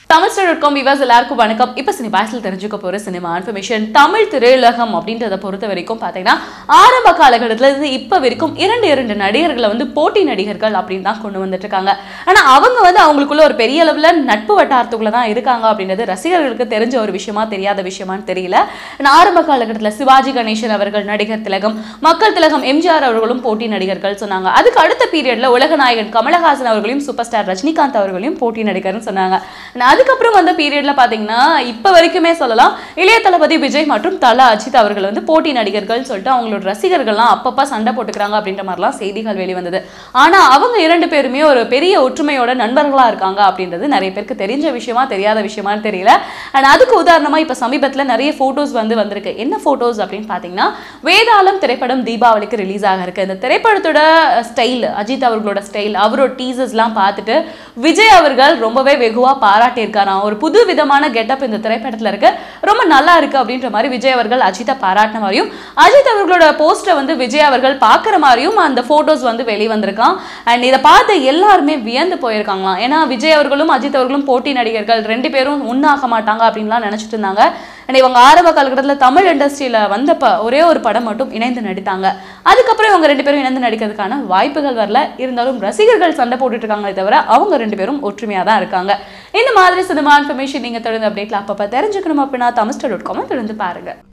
தமிழ்ஸ்டார்.com viewers எல்லாருக்கும் வணக்கம். இப்போ சினிபாஸ்ல தெரிஞ்சுக்க போற சினிமா இன்ஃபர்மேஷன். தமிழ் திரையுலகம் அப்படின்றத பொறுத்த வரைக்கும் பாத்தீங்கன்னா ஆரம்ப காலகட்டத்துல இருந்து இப்ப வரைக்கும் இரண்டு நடிகர்களை வந்து போட்டி நடிகர்கள் அப்படின்னு தான் கொண்டு வந்துட்டு இருக்காங்க. ஆனா அவங்க வந்து அவங்களுக்குள்ள ஒரு பெரிய அளவுல நட்பு வட்டாரத்துக்குள்ள தான் இருக்காங்க அப்படின்றது ரசிகர்களுக்கு தெரிஞ்ச ஒரு விஷயமா தெரியாத விஷயமான்னு தெரியல. ஆரம்ப காலகட்டத்துல சிவாஜி கணேசன் அவர்கள் நடிகர் திலகம், மக்கள் திலகம் எம்ஜிஆர் அவர்களும் போட்டி நடிகர்கள் சொன்னாங்க. அதுக்கு அடுத்த பீரியட்ல உலகநாயகன் கமலஹாசன் அவர்களையும் சூப்பர் ஸ்டார் ரஜினிகாந்த் அவர்களையும் போட்டி நடிகர்னு சொன்னாங்க. அதுக்கப்புறம் வந்த பீரியட்ல பாத்தீங்கன்னா இப்ப வரைக்குமே சொல்லலாம் இளைய தளபதி விஜய் மற்றும் தல அஜித் அவர்கள் வந்து போட்டி நடிகர்கள் சொல்லிட்டு அவங்களோட ரசிகர்கள்லாம் அப்பப்ப சண்டை போட்டுக்கிறாங்க அப்படின்ற மாதிரிலாம் செய்திகள் வெளிவந்தது. ஆனா அவங்க இரண்டு பேருமே ஒரு பெரிய ஒற்றுமையோட நண்பர்களா இருக்காங்க அப்படின்றது நிறைய பேருக்கு தெரிஞ்ச விஷயமா தெரியாத விஷயமான்னு தெரியல. அண்ட் அதுக்கு உதாரணமா இப்ப சமீபத்துல நிறைய போட்டோஸ் வந்திருக்கு. என்ன போட்டோஸ் அப்படின்னு பாத்தீங்கன்னா வேதாளம் திரைப்படம் தீபாவளிக்கு ரிலீஸ் ஆக இருக்கு. இந்த திரைப்படத்தோட ஸ்டைல், அஜித் அவர்களோட ஸ்டைல், அவரோட டீசர்ஸ் எல்லாம் பார்த்துட்டு விஜய் அவர்கள் ரொம்பவே வெகுவா பாராட்டி இருக்காராம். ஒரு புது விதமான கெட்டப் இந்த திரைப்படத்துல இருக்கு, ரொம்ப நல்லா இருக்கு அப்படின்ற மாதிரி விஜய் அவர்கள் அஜித்தை பாராட்டின மாதிரியும் அஜித் அவர்களோட போஸ்டரை வந்து விஜய் அவர்கள் பார்க்குற மாதிரியும் அந்த போட்டோஸ் வந்து வெளிவந்திருக்கான். அண்ட் இதை பார்த்து எல்லாருமே வியந்து போயிருக்காங்களாம். ஏன்னா விஜய் அவர்களும் அஜித் அவர்களும் போட்டி நடிகர்கள், ரெண்டு பேரும் ஒன்னாக மாட்டாங்க அப்படின்லாம் நினைச்சிட்டு இருந்தாங்க. இவங்க ஆரம்ப காலகட்டத்தில் தமிழ் இண்டஸ்ட்ரியில வந்தப்ப ஒரே ஒரு படம் மட்டும் இணைந்து நடித்தாங்க. அதுக்கப்புறம் இவங்க ரெண்டு பேரும் இணைந்து நடிக்கிறதுக்கான வாய்ப்புகள் வரல. இருந்தாலும் ரசிகர்கள் சண்டை போட்டுட்டு இருக்காங்களே தவிர அவங்க ரெண்டு பேரும் ஒற்றுமையா தான் இருக்காங்க. இந்த மாதிரி சினிமா இன்ஃபர்மேஷன் நீங்க தொடர்ந்து அப்டேட்ல அப்பப்ப தெரிஞ்சுக்கணும் அப்படின்னா தமிழ்ஸ்டார்.com தொடர்ந்து பாருங்க.